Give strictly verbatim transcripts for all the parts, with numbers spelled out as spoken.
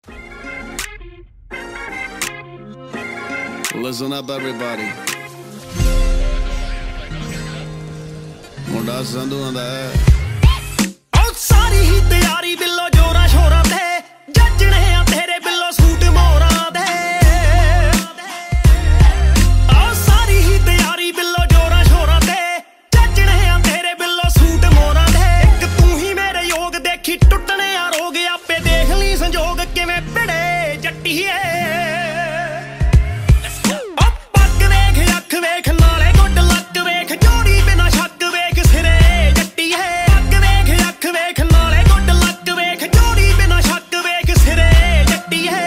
Listen up, everybody. मुंडा संधू आंदा है ओ सारी ही तैयारी बिल्लो जोरा शोरा दे जजने आ तेरे बिल्लो सूट मोरा दे ओ सारी ही तैयारी बिल्लो जोरा शोरा दे जजने आ तेरे बिल्लो सूट मोरा दे एक तू ही मेरे योग देखी टुटने आ रोग आपे देख ली संजोग किवें भिड़े जट्टी है वेख नाले गुड लक वेख जोड़ी बिना शक वेख सिरे जट्टी है अग वेख अख वेख नाले गुड लक वेख जोड़ी बिना शक वेख सिरे जट्टी है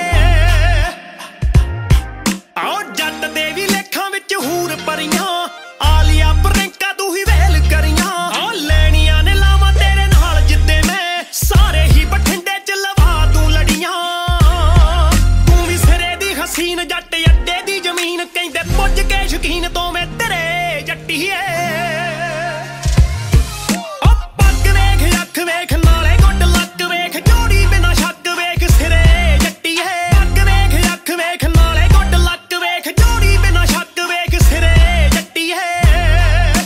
आओ जट दे वी लेखां विच हूर परियां आलिया प्रियंका तू ही वेल करियां आ लैणियां ने लावां तेरे नाल जिद्दे मैं सारे ही बठिंडे च लवा तू लड़ियां तू भी सिरे दी हसीन जट अड्डे दी जमीन कहंदे पुज के शकीन तो मैं तेरे जट्टी है ओ पग वेख अख वेख नाले गुड लक वेख जोड़ी बिना शक वेख सिरे जट्टी है पग वेख अख वेख नाले गुड लक वेख जोड़ी बिना शक वेख सिरे जट्टी है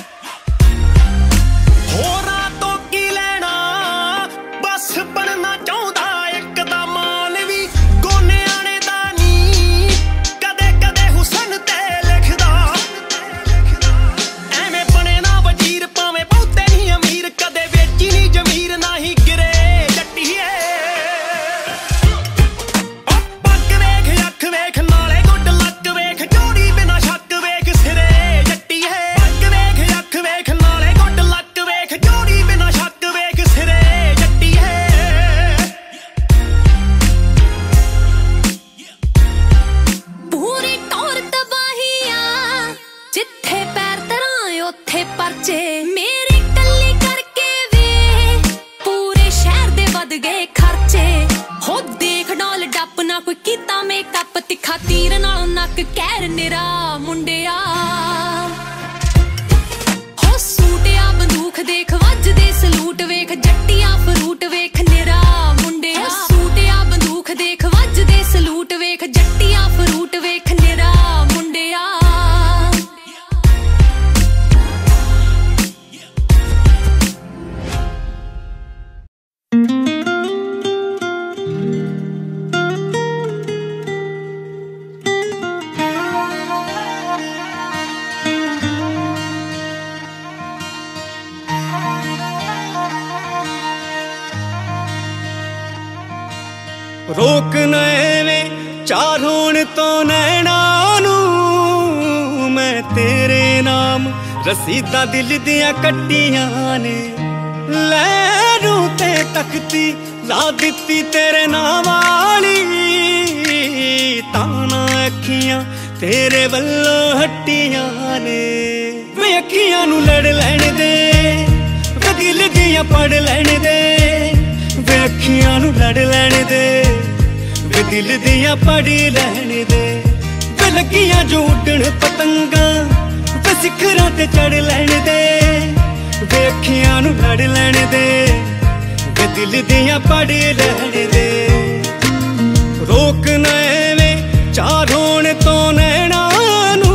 होरां तो की लेना बस बनना चाहुंदा एक दा मान वी गोनियां ने दा नी कदे कदे हुसन ते लिखदा एवें बने ना वजीर पावें बहुते नहीं अमीर कदे वेची नहीं जमीर ना ही गिरे जट्टी है ओ पग वेख अख वेख नाले गुड लक वेख जोड़ी बिना शक वेख सिरे जट्टी है पग वेख अख वेख नाले गुड लक वेख जोड़ी बिना शक वेख सिरे जट्टी है पूरी टौर तबाहिया जिथे पैर धरां उथे परचे मेरी कल्ली करके वे पूरे शहर दे वध गए खर्चे हो देख डॉल डप ना कोई कीता मेकअप तिखा तीर नालों नक कैर निरा मुंडिया हो सूटिया बंदूक देख वजदे सलूट वेख जट्टिया फ्रूट वेख निरा मुंडिया सूटिया बंदूक देख वजदे सलूट वेख जट्टिया फ्रूट वेख निरा मुंडिया रोक नैवे चार होण तो नैना नू मैं तेरे नाम रसीदा दिल दियां कट्टियां ने लैरू ते तकती ला दित्ती तेरे नाम वाली ताना अखियां तेरे वल्लों हट्टियां ने वे अखियां नू लड़ लैण दे वे दिल दियां पढ़ लैण दे वे अखियां नू लड़ लैण दे वे दिल दियां पढ़ लैण दे वे लगियां जो उड्डण पतंगा वे सिखरां ते चढ़ लैण दे वे अखियां नू लड़ लैण दे वे दिल दियां पढ़ लैण दे रोक ना एवें चार होण तो नैना नू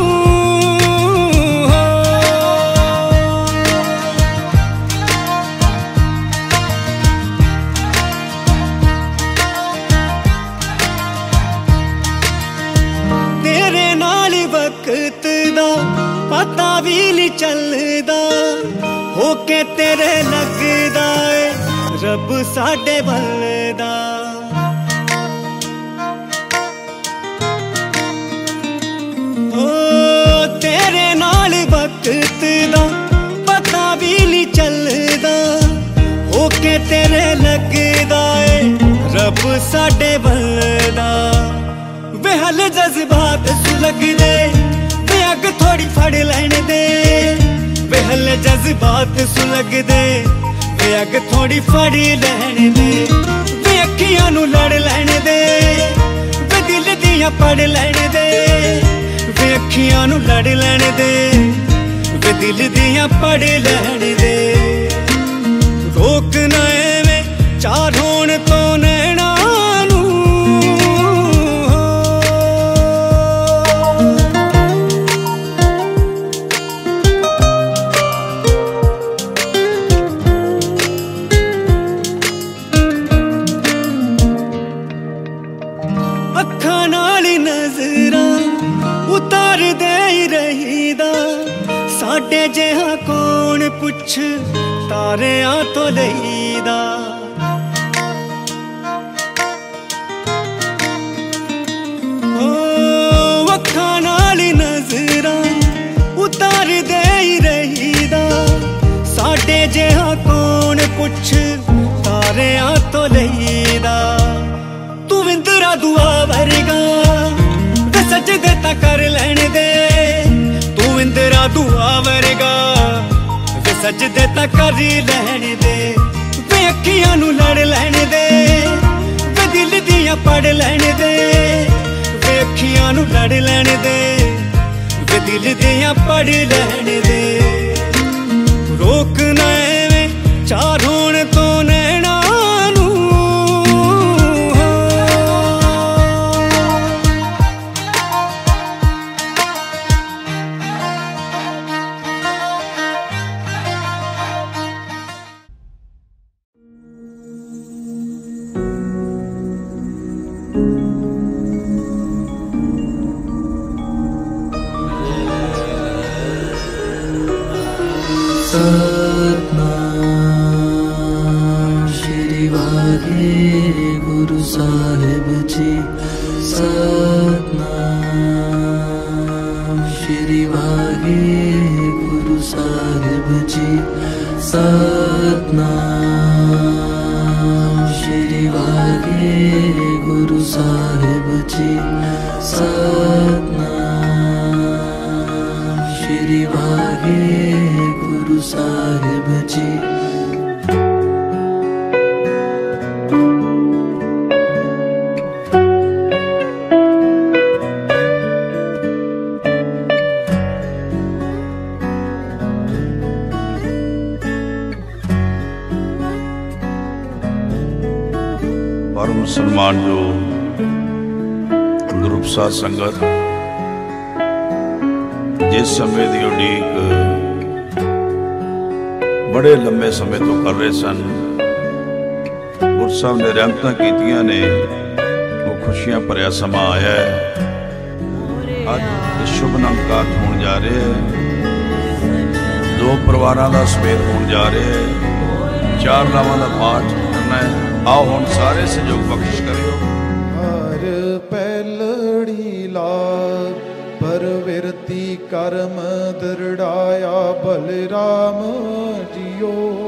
तेरे नाल वक्त दा पता भी नहीं चलदा होके तेरे लगदा है रब साडे बलदा ओ तेरे नाल वक्त दा पता भी नहीं चलदा होके तेरे लगदा है रब साडे बलदा वे हल जज्बात सुलगदे वे अग थोड़ी फड़ लैण दे वे हल जज्बात सुलगदे वे अग थोड़ी फड़ लैण दे वे अखियां नू लड़ लैण दे वे दिल दियां पढ़ लैण दे वे अखियां नू लड़ लैण दे वे दिल दियां पढ़ लैण दे रोक ना एवें चार होण तो नैना नू साडे जिहा कौन पुछ तारियां तो लईदा। ओ अखां नाल नज़रां उतार दे ही रहीदा। साडे जिहा कौन पुछ तारियां तो लईदा। तू विंदरा दुआ वर्गा वे सजदे तां कर लैण दे। इंदिरा दुआ वर्गा वे सजदे तां कर लैण दे। वे अखियां नू लड़ लैण दे वे दिल दियां पढ़ लैण दे। वे अखियां नू लड़ लैण दे वे दिल दियां पढ़ लैण दे। रोकना एवें चार होण तो नैना नू। सतनाम श्री वाहे गुरु साहिब जी। सतनाम श्री वाहे गुरु साहिब जी। सतनाम श्री वाहे गुरु साहिब जी। सतनाम श्री वाहे गुरु साहिब जी। परम सम्मान जो ग्रुप साध संगत जिस समय की उड़ीक बड़े लंबे समय तो कर रहे सन। गुरु साहब ने रहमतां कीतियां ने वो खुशियां भरिया समा आया है। अज शुभ नमकात होने जा रहे हैं। दो परिवारों का समेत होने जा रहे हैं। चार लावां का पाठ करना है। आओ हुण सारे सहयोग बख्शिश करियो। हर पैलड़ी लाग परविरती कर्म दृढ़ाया बलराम जियो।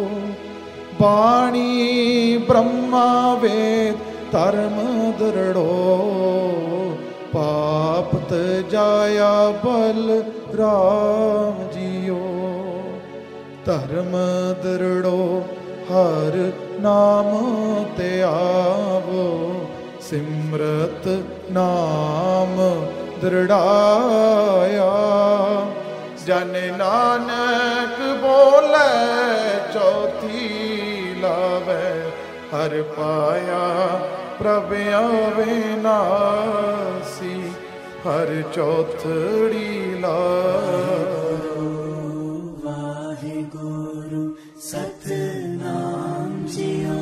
बाणी ब्रह्मा वेद धर्म दृढ़ो पाप तजाया बलराम जियो। धर्म दृढ़ो हर नाम ते आवो सिमरत नाम दृढ़ाया। जन नानक बोले चौथी लावे हर पाया प्रभ अविनाशी हर चौथड़ी लावे। वाहिगुरु सतनाम जियो।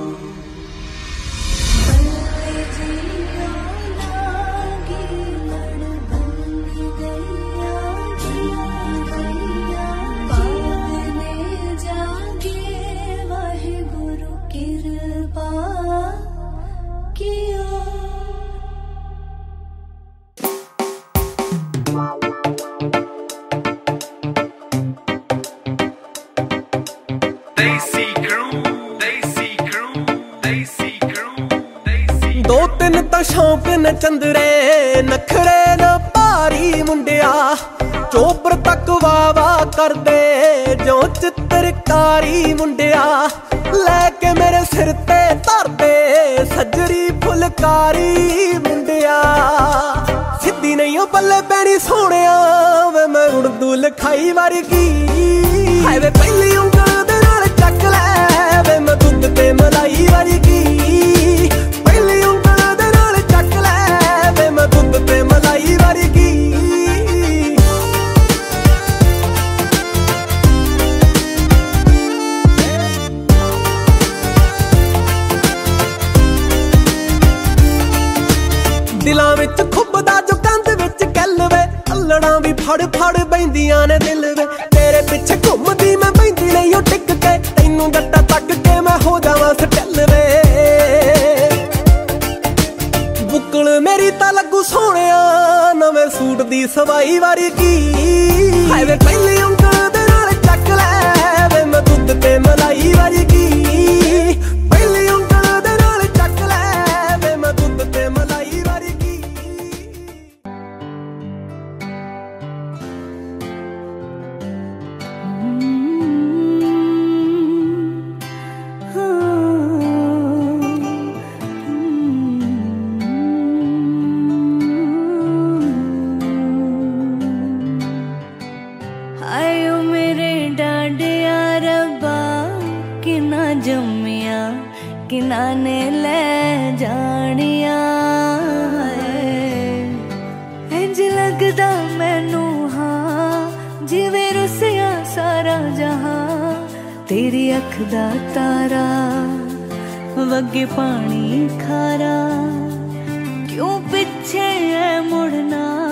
दो तीन तो शौक न चंदरे नखरे न भारी मुंडिया। चोपर तक वावा कर दे जो चित्रकारी मुंडिया। लैके मेरे सिर ते धर दे सजरी फुलकारी मुंडिया। सिद्धी नहीं हो पल्ले पैनी सोने वे मैं उर्दू लिखाई वर्गी। हाय वे पहली उंगल दे नाल चक लै वे मैं दुध ते मलाई वर्गी। पहली उंगल दे नाल चक लै वे मैं दुध ते मलाई वर्गी। दिलां विच खुबदा जो कंध विच कल वे अल्लड़ां भी फड़ फड़ बैंदियां ने दिल वे। तेरे पिछे आयो मेरे डांडिया रब्बा किना जम्मिया किना ने ले जानिया इंज लगदा मैनू हाँ जिवें रुसिया सारा जहां तेरी अख दा तारा वगे पानी खारा क्यों पीछे है मुड़ना